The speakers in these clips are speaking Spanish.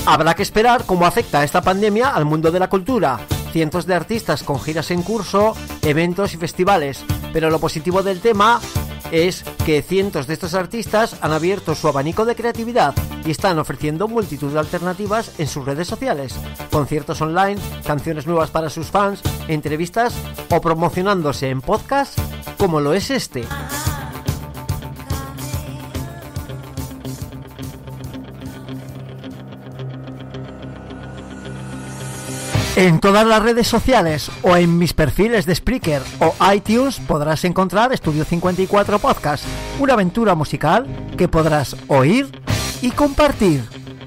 Habrá que esperar cómo afecta esta pandemia al mundo de la cultura. Cientos de artistas con giras en curso, eventos y festivales. Pero lo positivo del tema es que cientos de estos artistas han abierto su abanico de creatividad y están ofreciendo multitud de alternativas en sus redes sociales, conciertos online, canciones nuevas para sus fans, entrevistas o promocionándose en podcasts como lo es este. En todas las redes sociales o en mis perfiles de Spreaker o iTunes podrás encontrar Estudio 54 Podcast, una aventura musical que podrás oír y compartir.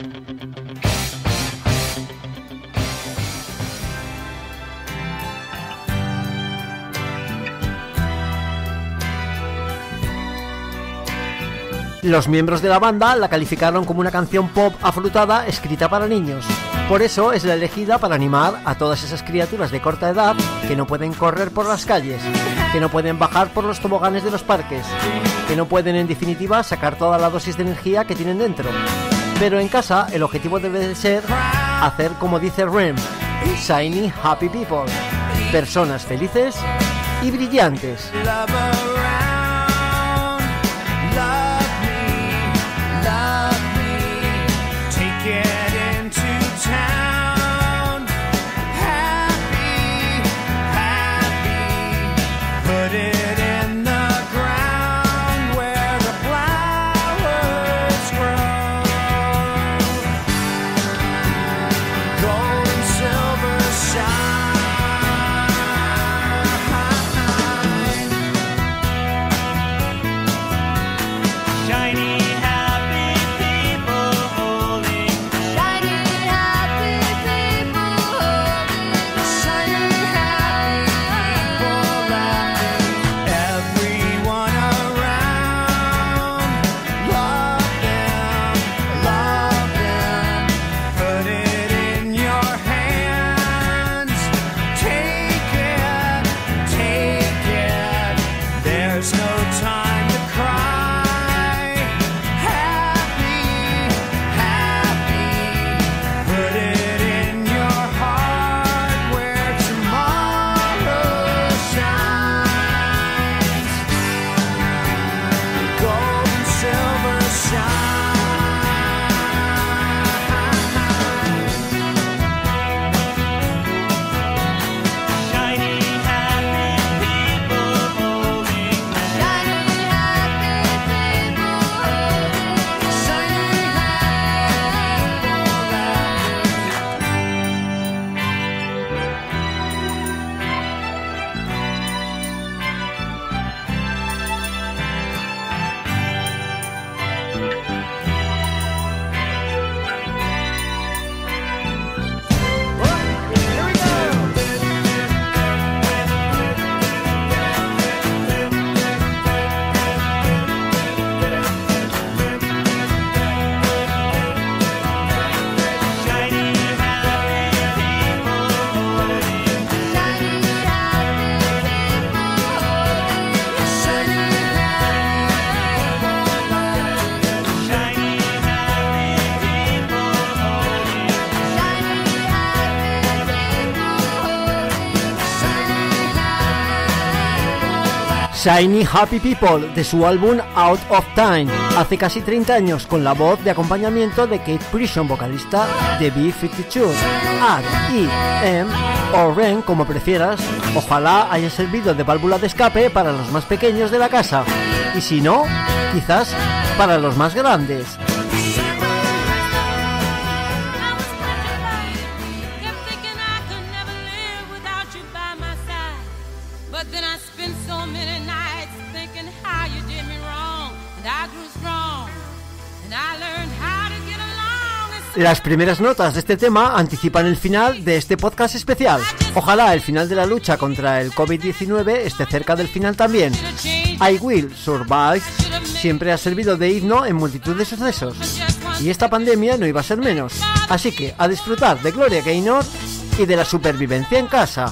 Los miembros de la banda la calificaron como una canción pop afrutada escrita para niños. Por eso es la elegida para animar a todas esas criaturas de corta edad que no pueden correr por las calles, que no pueden bajar por los toboganes de los parques, que no pueden en definitiva sacar toda la dosis de energía que tienen dentro. Pero en casa el objetivo debe de ser hacer como dice Rem, Shiny Happy People, personas felices y brillantes. Shiny Happy People, de su álbum Out of Time, hace casi 30 años, con la voz de acompañamiento de Kate Prison, vocalista de B-52. R.E.M. o Ren, como prefieras, ojalá haya servido de válvula de escape para los más pequeños de la casa, y si no, quizás para los más grandes. Las primeras notas de este tema anticipan el final de este podcast especial. Ojalá el final de la lucha contra el COVID-19 esté cerca del final también. I Will Survive siempre ha servido de himno en multitud de sucesos, y esta pandemia no iba a ser menos. Así que a disfrutar de Gloria Gaynor y de la supervivencia en casa.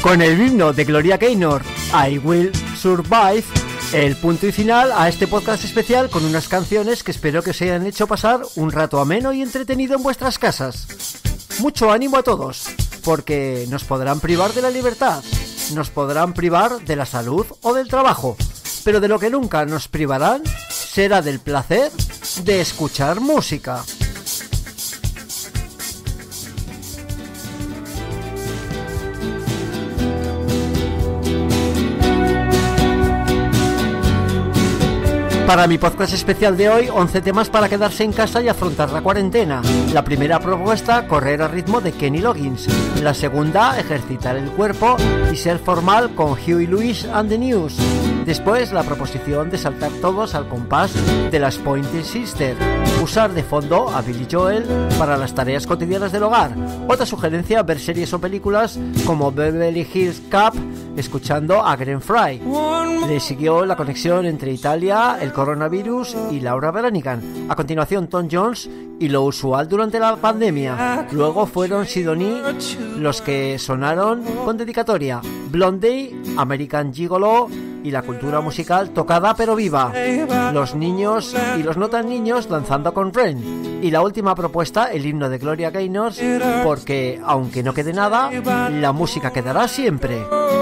Con el himno de Gloria Gaynor, I Will Survive, el punto y final a este podcast especial con unas canciones que espero que os hayan hecho pasar un rato ameno y entretenido en vuestras casas. Mucho ánimo a todos, porque nos podrán privar de la libertad, nos podrán privar de la salud o del trabajo, pero de lo que nunca nos privarán será del placer de escuchar música. Para mi podcast especial de hoy, 11 temas para quedarse en casa y afrontar la cuarentena. La primera propuesta, correr a ritmo de Kenny Loggins. La segunda, ejercitar el cuerpo y ser formal con Huey Lewis and the News. Después, la proposición de saltar todos al compás de las Pointer Sisters. Usar de fondo a Billy Joel para las tareas cotidianas del hogar. Otra sugerencia, ver series o películas como Beverly Hills Cop, escuchando a Glenn Frey. Le siguió la conexión entre Italia, el coronavirus y Laura Branigan. A continuación, Tom Jones y Lo Usual durante la pandemia. Luego fueron Sidonie los que sonaron con dedicatoria. Blondie, American Gigolo y la cultura musical tocada pero viva. Los niños y los no tan niños danzando con Ren. Y la última propuesta, el himno de Gloria Gaynor, porque aunque no quede nada, la música quedará siempre.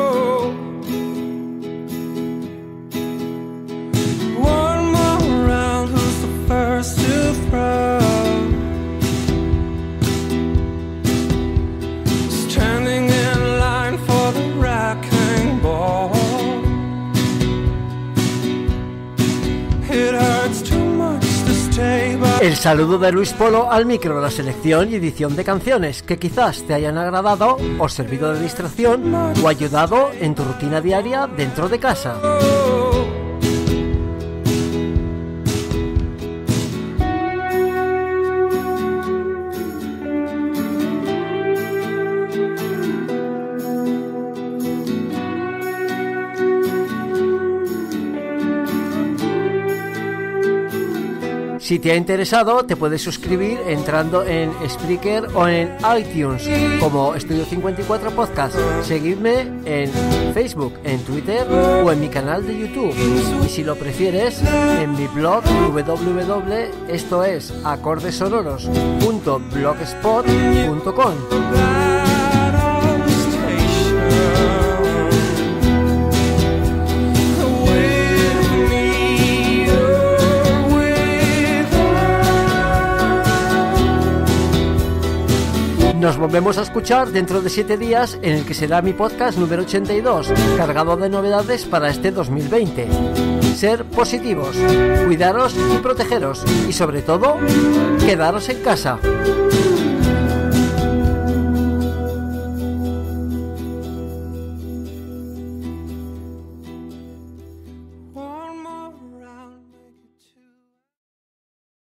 El saludo de Luis Polo al micro, la selección y edición de canciones que quizás te hayan agradado o servido de distracción o ayudado en tu rutina diaria dentro de casa. Si te ha interesado, te puedes suscribir entrando en Spreaker o en iTunes como Estudio 54 Podcast. Seguidme en Facebook, en Twitter o en mi canal de YouTube. Y si lo prefieres, en mi blog www.estoesacordesonoros.blogspot.com. Nos volvemos a escuchar dentro de 7 días en el que será mi podcast número 82, cargado de novedades para este 2020. Ser positivos, cuidaros y protegeros y sobre todo, quedaros en casa.